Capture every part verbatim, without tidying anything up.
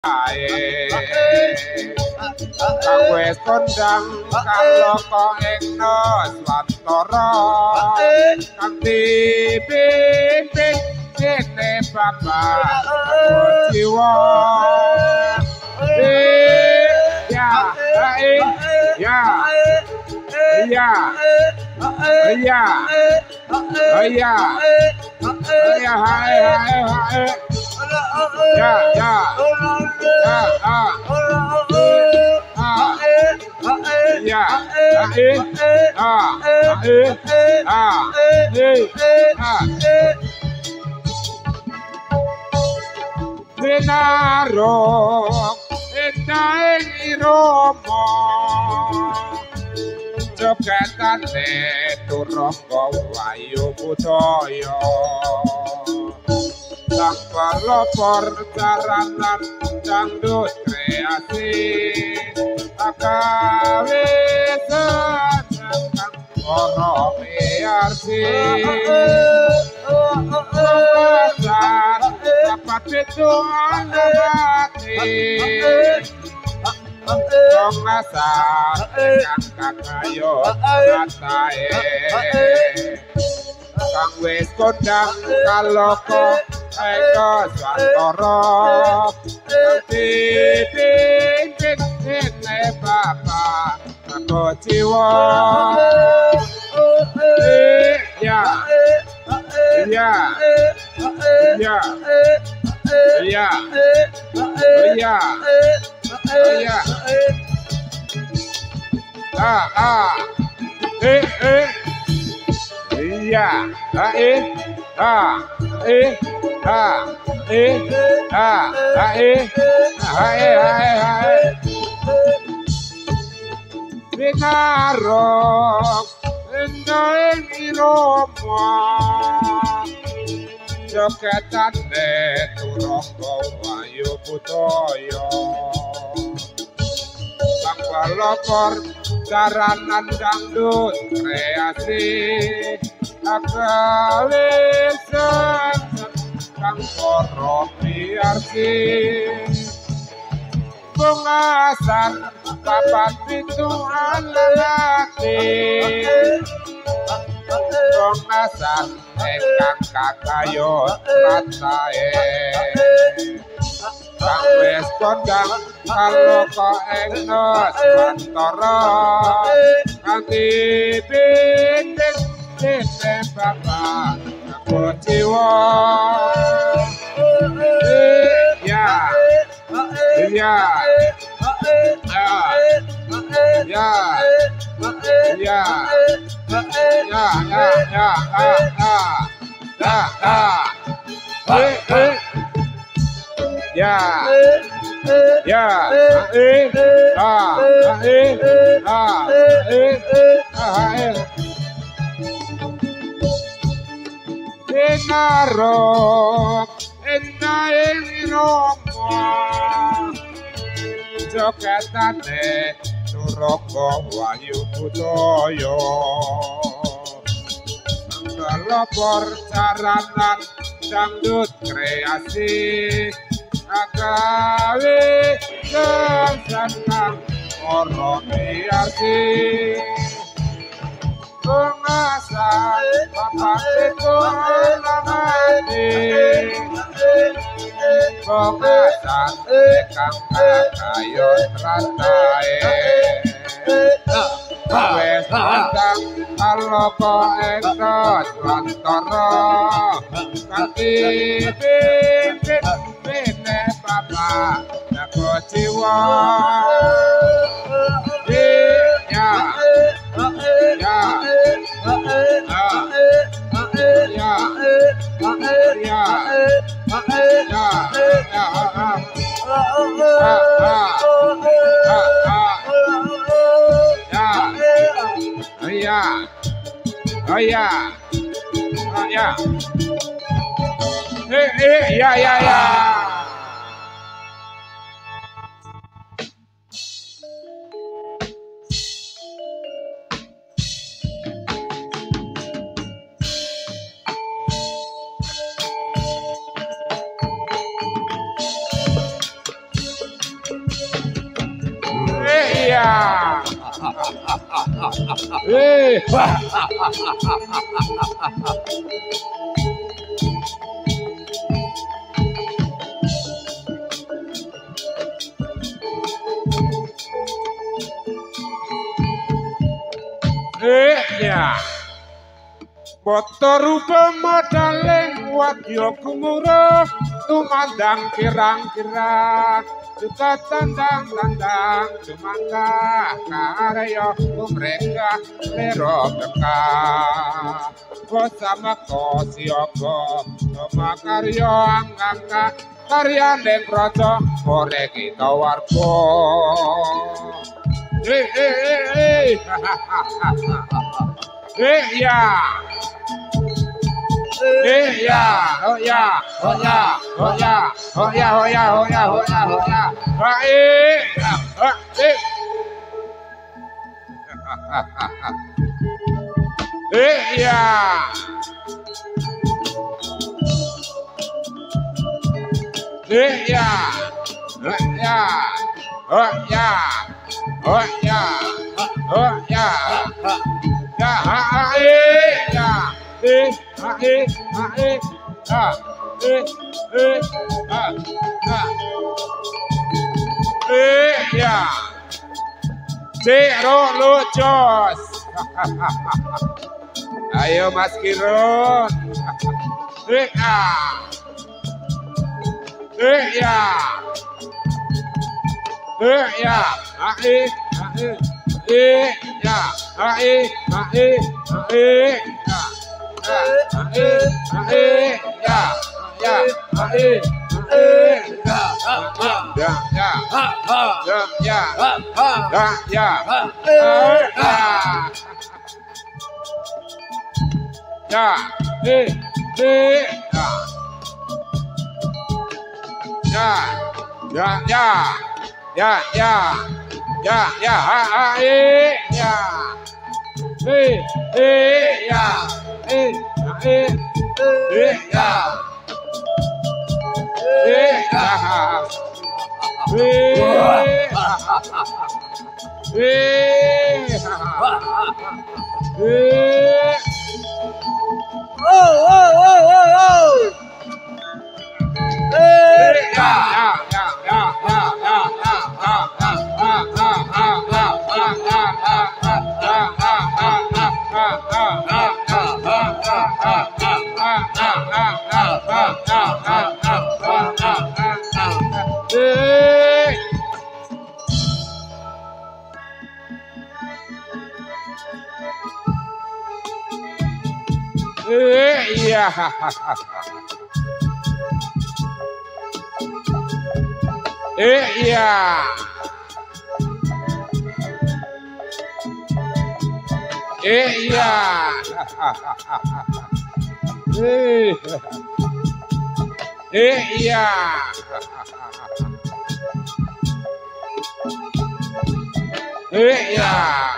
Kang wis kondang kalau kok eno swantara kang dipimpin dene bapak jiwa ya ya ya ya ya ya hai hai hai ya ya ya ah ya eh ah eh ah eh ah Benarok endaeng iromo jogantane turangga wayu budaya sang pelopor jaranan dangdut kreasi agawe seneng ora piarsi pasar dapat itu hati pengasar yang kakayo katae kang wis kondang kalau kok eko swantara dipimpin dene bapak aku jiwa ya ya ya ya ya ya ah ah eh eh iya ah eh ah eh ah eh ah ah eh hai hai hai Benarok endaeng iromo jogantane turangga wayu budaya sang pelopor jaranan dangdut kreasi agawe seneng kang ora piarsi pengasar papat pituan lelaki pengasar engkang kakayut ratae kang wis kondang kalau kok engnos swantara kang dipimpin dene bapak aku jiwa ya ya ya ya ya ya ya ya ya eh eh ya ya eh ah eh ah eh ah eh Benarok endaeng iromo jogantane turangga wayu budaya pelopor jaranan dangdut kreasi agawe seneng ora piarsi pengasar bapak itu namanya pengasar kang kakayut ratae wes kondang kalau kok engkos swantara kang dipimpin dene bapak aku jiwa ya ya oh ya oh ya eh eh ya ya ya Eh. Eh ya. Boto rupa modaling wadya gumuruh tumandang kirang-kirang juga tandang-tandang sumangga karya mereka lero bekah kosama kosyogo sama karya angka karya neng raja kore kita warga eh eh eh eh eh ya eh ya oh ya oh ya oh ya oh ya oh ya oh ya oh ya oh ya oh eh oh eh eh ya eh ya oh ya oh ya oh ya oh ya ya eh ya eh ah eh ah eh ah eh eh ah ah eh ya Ciro lucos ayo Mas Kirun eh ah eh ya eh ya ah eh ah eh eh ya ah eh ah eh ah eh ya ae ae ya ya ae ae ya ya ya ya ya ya ya ya eh eh ya ya ya ya ya ya ya ae ya eh eh ya eh eh eh ya eh ya eh eh oh oh oh oh oh eh ya ya ya ya ya ya ya iya eh iya eh iya eh eh iya eh iya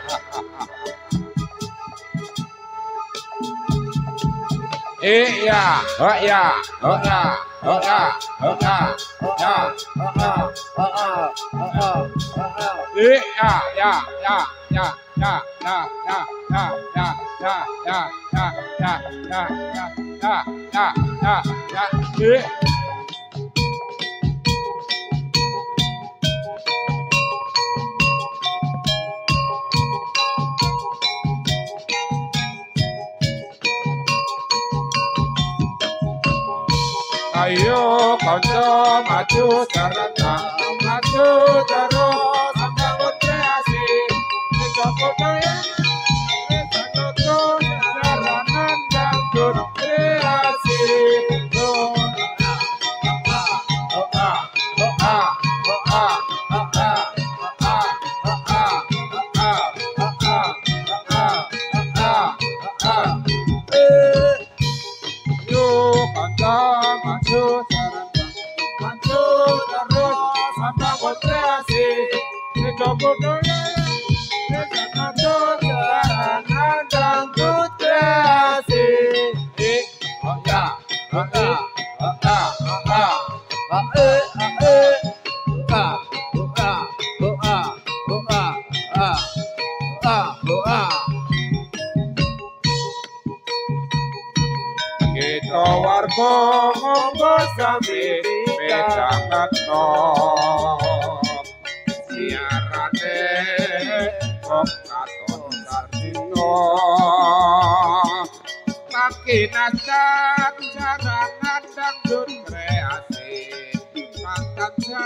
eh ya oh ya oh ya oh ya oh ya oh ya oh ya oh ya oh ya eh ya ya ya ya ya ya ya ya ya ya ya ya ya ya ya ya ya ya eh ayo kanca maju sarana maju terus sambangun kreasi Joko Daya Joko jaranan dangdut kreasi monggo sami midhangetno siarane kok katon sarjito makinatan jaranan dangdut kreasi mangkansa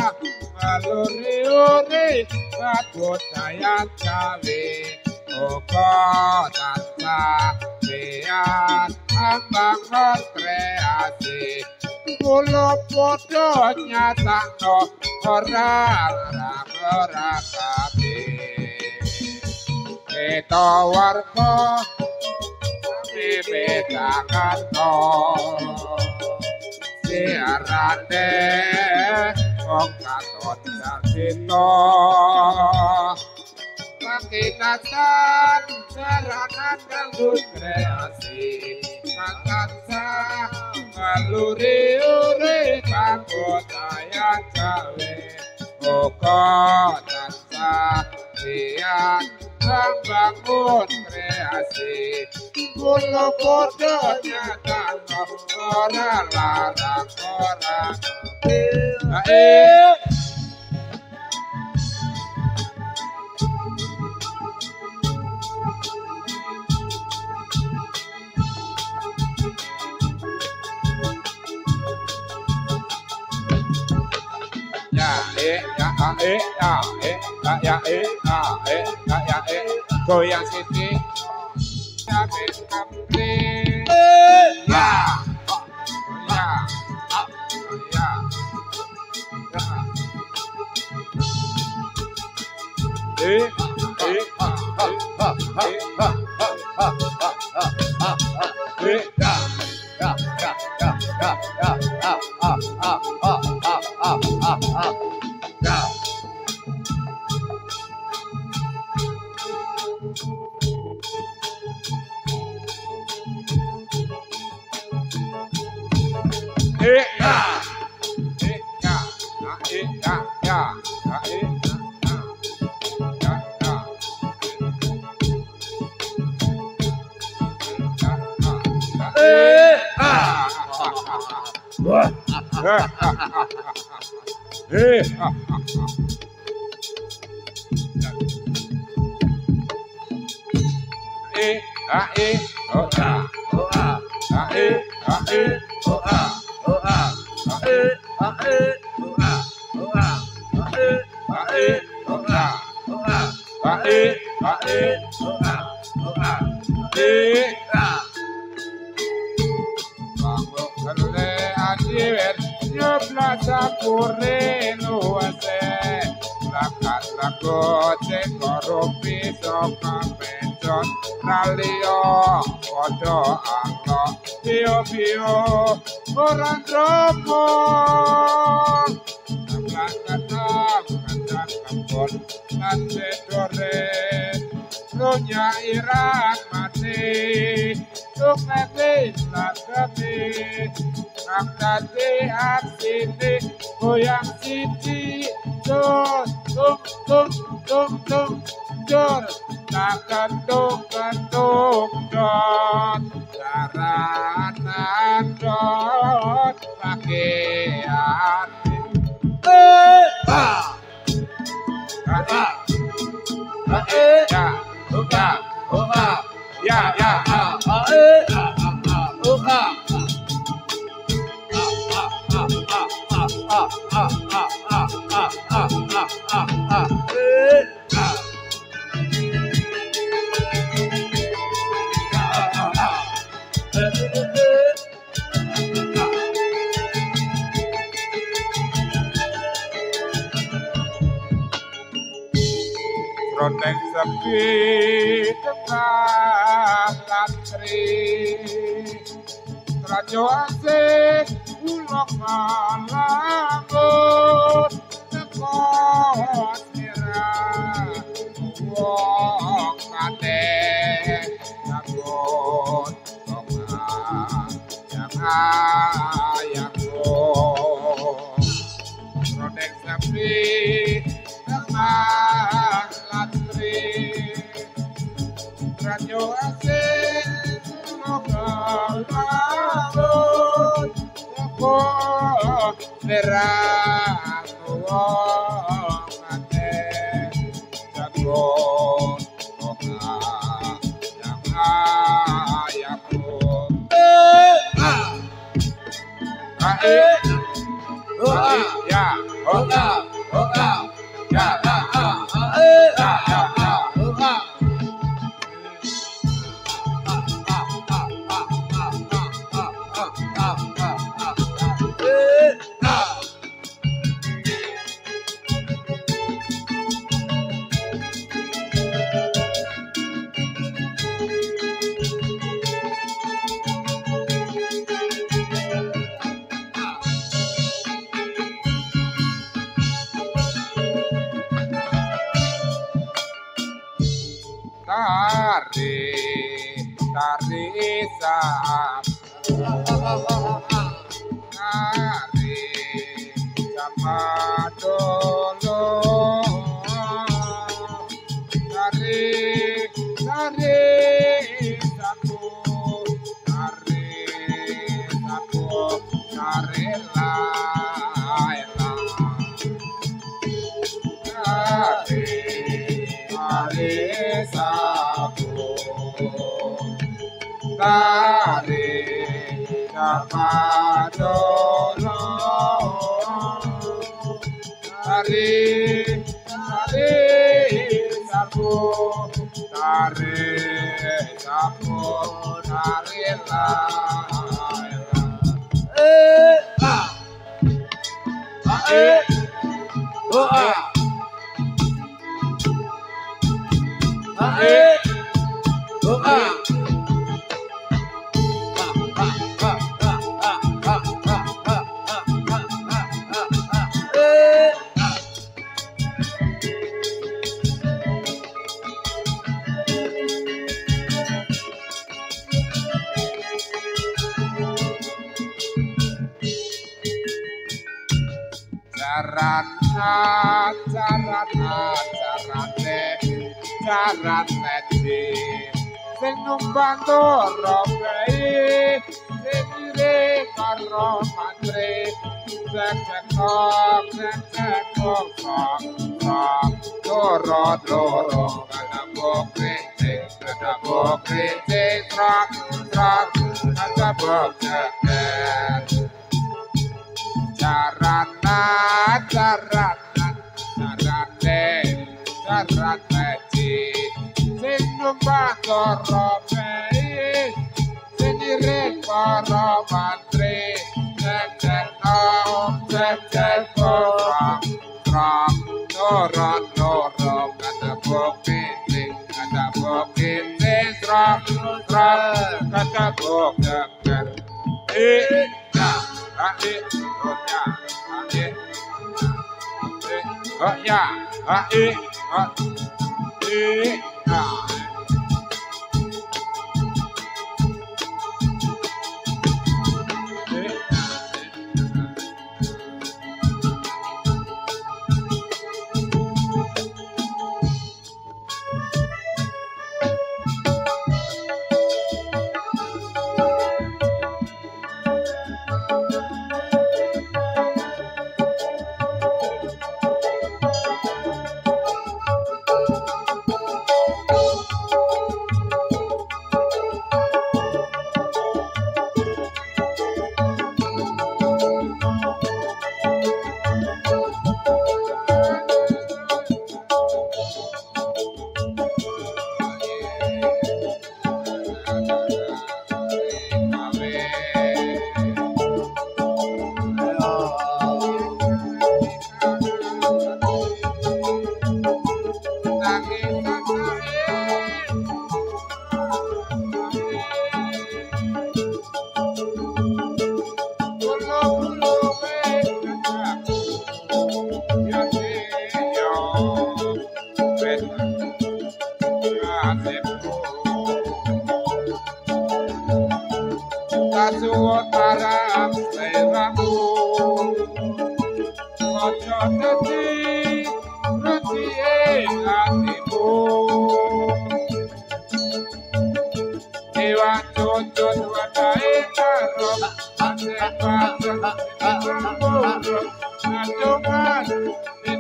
maluri-uri budaya Jawi uga tansah biar ambangun kreasi kula padha nyatakno ora ora kabeh kita warga bebedakanno siarane wong katon sarjito makinatan jaranan dangdut kreasi mangkansa maluri-uri budaya Jawi uga tansah biar membangun kreasi kula padha nyatakno ora larang ora ae eh ya eh ya eh ya eh ya eh ya eh goyang siti sampai kamri ya ya ya eh eh ha ha ha ha ha ha ha eh ya ya ya ya ya ya ah ah ah ah ah ah ah ya eh ya eh ya eh ya ya eh ya ya eh ah wah eh eh ah eh oh ah oh ah ah eh ah eh oh ah oh ah ah eh ah eh oh ah oh ah ah eh ah eh oh ah oh ah ah eh ah eh oh ah oh ah eh ah banglo kalule adiwer nyoblasa pure luase lakat lakot sekoropi soka pencon ralio podo anglo bio bio orang dropo lakat kandang kampon lan bedore ronya irak mati tuk mati lakati ang dati aksini goyang siti jor tum tum tum tum jor takkan tum kantung jor jaranan jor pakaian eh ah ah ah eh ya ya oh ah ya ya ah eh ah ah oh ah Rondeng sepi tengah lantri Rajo asik ulok malangut tekot nira wong kadeh takut tongan yang ayang Rondeng sepi tengah lantri Rajo asik ulok malangut ate jago oka yang ayaku eh ah eh oh ya oh ya oh ya ya ya eh ya ya ya oh ya Tari, tari sap, tari sama dulu, tari, tari sapu, tari sapu, tari lai tari, tari sapu. Tari sama dulu, tari tari sapu, tari sapu, tari lai eh ah ah eh oh ah ah eh oh ah Carana, carana, carane, carane di sing numpang rombei, sing ire karo mantri, cek-cekok, cek-cekok, sok, loro, loro, kata bokrincing, kata bokrincing, trok, trok, kata bokrincing. Carana, carana, carane, carane di sing numpang rombei, sing ire karo mantri, cek-cekok, cek-cekok, trok, loro, loro, kata bokrincing, kata bokrincing, trok, trok, kata bokrincing. Eh, nah, ah, eh, oh ya, ah, eh, eh, oh ya, ah, eh, ah, eh, ah.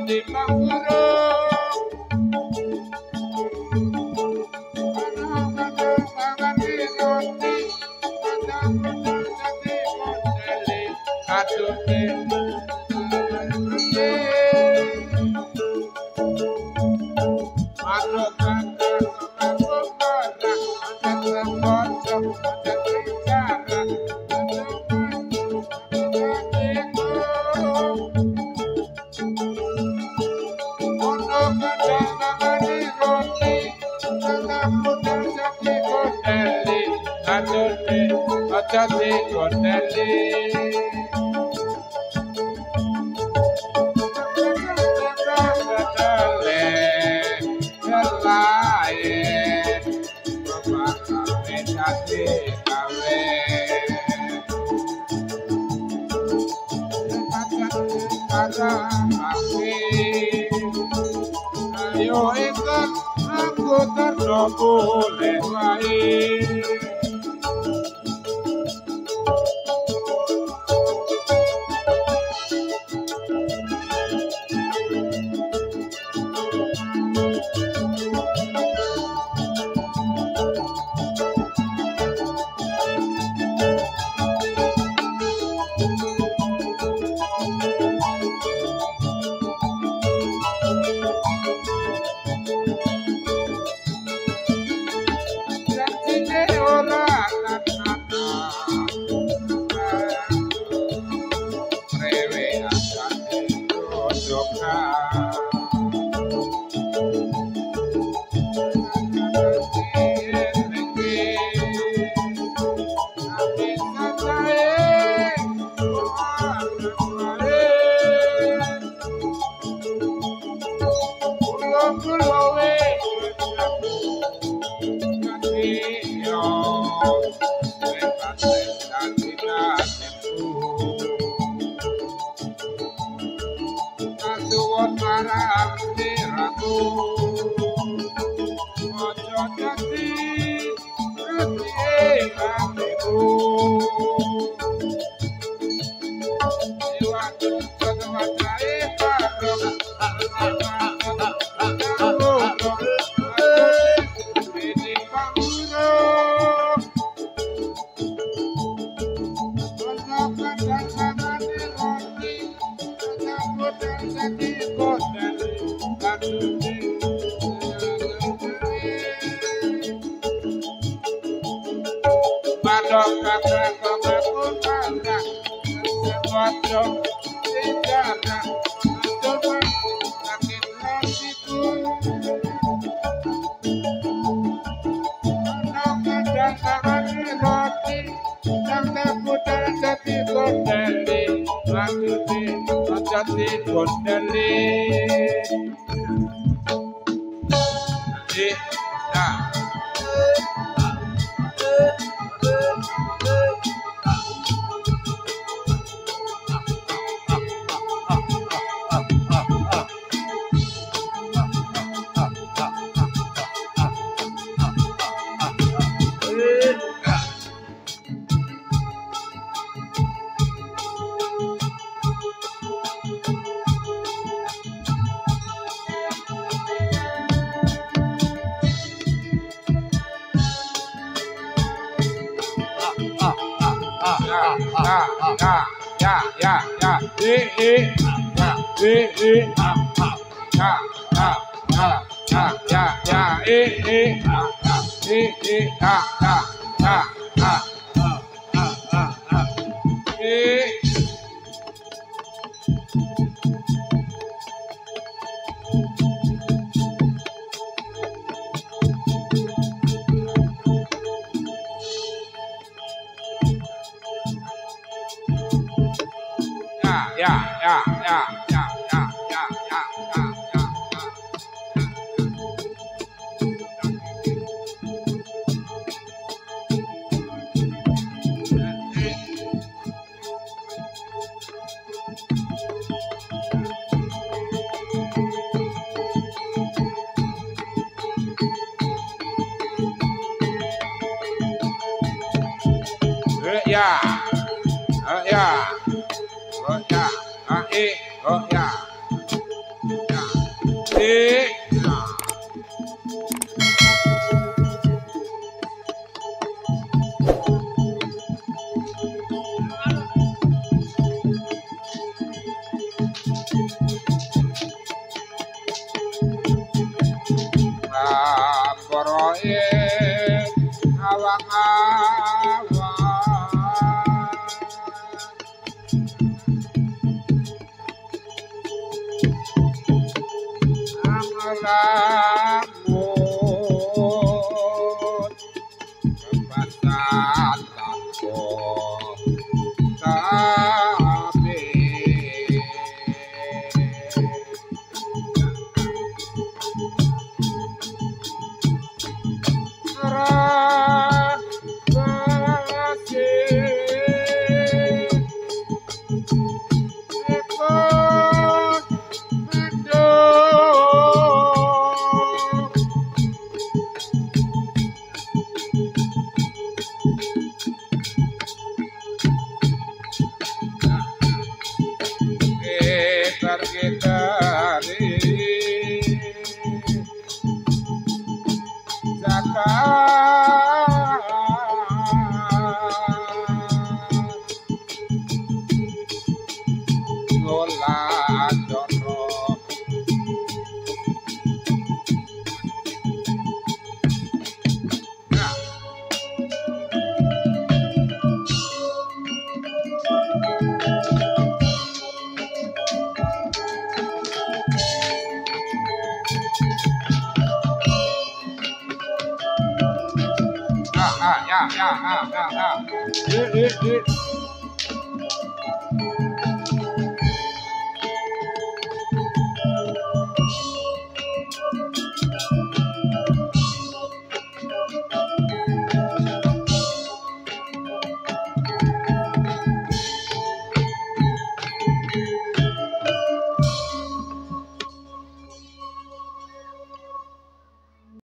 di panguro mangan di roti mangan jadi modeli aduh jadi kondeli ayo ikut aku terboleh wae. ya, oh ya, oh ya, ah eh, oh ya. eh ya Boroin awang-awang anglamun kebasan tanpo tapi Serah kasih ikut mendung gitar-gitari zakat gola dono nah ah ya ya ah ah ah eh eh eh